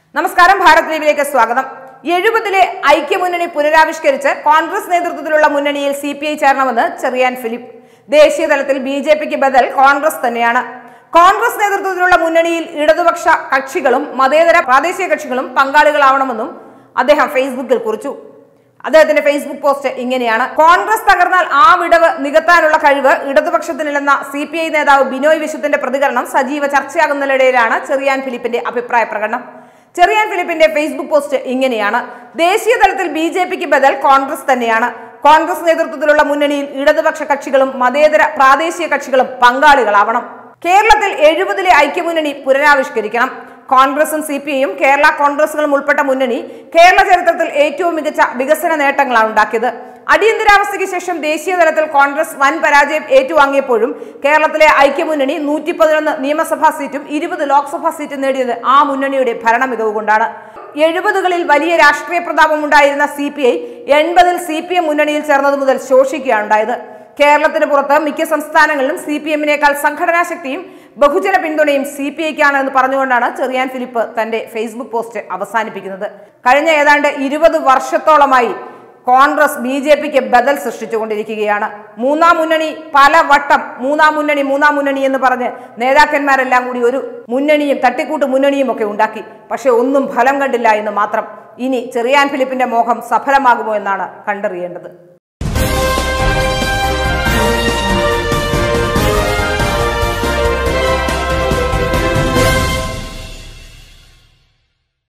നമസ്കാരം, ഭാരത് ലീവിലേക്ക് സ്വാഗതം. 70-ലെ ഐക്യമുന്നണി പുനരാവിഷ്കരിച്ച് കോൺഗ്രസ് നേതൃത്വത്തിലുള്ള മുന്നണിയിൽ CPI ചേരണമെന്ന് ചെറിയാൻ ഫിലിപ്പ്. ദേശീയ തലത്തിൽ BJPക്ക് ബദൽ കോൺഗ്രസ് തന്നെയാണ്. കോൺഗ്രസ് നേതൃത്വത്തിലുള്ള മുന്നണിയിൽ ഇടതുപക്ഷ കക്ഷികളും മതേതര പ്രാദേശിക കക്ഷികളും പങ്കാളികളാവണമെന്നും അദ്ദേഹം ഫേസ്ബുക്കിൽ കുറിച്ചു. അദ്ദേഹത്തിന്റെ ഫേസ്ബുക്ക് പോസ്റ്റ് ഇങ്ങനെയാണ്: കോൺഗ്രസ് തകർന്നാൽ ആ വിടവ് നികത്താനുള്ള കഴിവ് ഇടതുപക്ഷത്തിനില്ലെന്ന CPI നേതാവ് ബിനോയ് വിശ്വത്തിന്റെ പ്രതികരണം സജീവ ചർച്ചയാകുന്നതിനിടയിലാണ് ചെറിയാൻ ഫിലിപ്പിന്റെ അഭിപ്രായ പ്രകടനം. ചെറിയാൻ ഫിലിപ്പിന്റെ ഫേസ്ബുക്ക് പോസ്റ്റ് ഇങ്ങനെയാണ്: ദേശീയ തലത്തിൽ BJPക്ക് ബദൽ കോൺഗ്രസ് തന്നെയാണ്. കോൺഗ്രസ് നേതൃത്വത്തിലുള്ള മുന്നണിയിൽ ഇടതുപക്ഷ കക്ഷികളും മതേതര പ്രാദേശിക കക്ഷികളും പങ്കാളികളാവണം. കേരളത്തിൽ 70-ലെ ഐക്യമുന്നണി പുനരാവിഷ്കരിക്കണം. കോൺഗ്രസും CPIയും കേരള കോൺഗ്രസുകളും ഉൾപ്പെട്ട മുന്നണി കേരള ചരിത്രത്തിൽ ഏറ്റവും മികച്ച വികസന നേട്ടങ്ങളാണ് ഉണ്ടാക്കിയത്. അടിയന്തരാവസ്ഥയ്ക്ക് ശേഷം ദേശീയ തലത്തിൽ കോൺഗ്രസ് വൻ പരാജയം ഏറ്റുവാങ്ങിയപ്പോഴും കേരളത്തിലെ ഐക്യമുന്നണി 111 നിയമസഭാ സീറ്റും 20 ലോക്സഭാ സീറ്റും നേടിയത് ആ മുന്നണിയുടെ ഭരണ മികവ് കൊണ്ടാണ്. 70-കളിൽ വലിയ രാഷ്ട്രീയ പ്രതാപമുണ്ടായിരുന്ന CPI 80-ൽ CPM മുന്നണിയിൽ ചേർന്നത് മുതൽ ശോഷിക്കുകയാണ് ഉണ്ടായത്. കേരളത്തിന് പുറത്ത് മിക്ക സംസ്ഥാനങ്ങളിലും CPM-നേക്കാൾ സംഘടനാ ശക്തിയും ബഹുജന പിന്തുണയും CPIക്കാണ് എന്ന് പറഞ്ഞുകൊണ്ടാണ് ചെറിയാൻ ഫിലിപ്പ് തന്റെ ഫേസ്ബുക്ക് പോസ്റ്റ് അവസാനിപ്പിക്കുന്നത്. കഴിഞ്ഞ ഏതാണ്ട് 20 വർഷത്തോളമായി കോൺഗ്രസ് BJPക്ക് ബദൽ സൃഷ്ടിച്ചുകൊണ്ടിരിക്കുകയാണ്. മൂന്നാം മുന്നണി പല വട്ടം മൂന്നാം മുന്നണി എന്ന് പറഞ്ഞ് നേതാക്കന്മാരെല്ലാം കൂടി ഒരു മുന്നണിയും തട്ടിക്കൂട്ട് മുന്നണിയും ഒക്കെ ഉണ്ടാക്കി. പക്ഷെ ഒന്നും ഫലം കണ്ടില്ല എന്ന് മാത്രം. ഇനി ചെറിയാൻ ഫിലിപ്പിന്റെ മോഹം സഫലമാകുമോ എന്നാണ് കണ്ടറിയേണ്ടത്.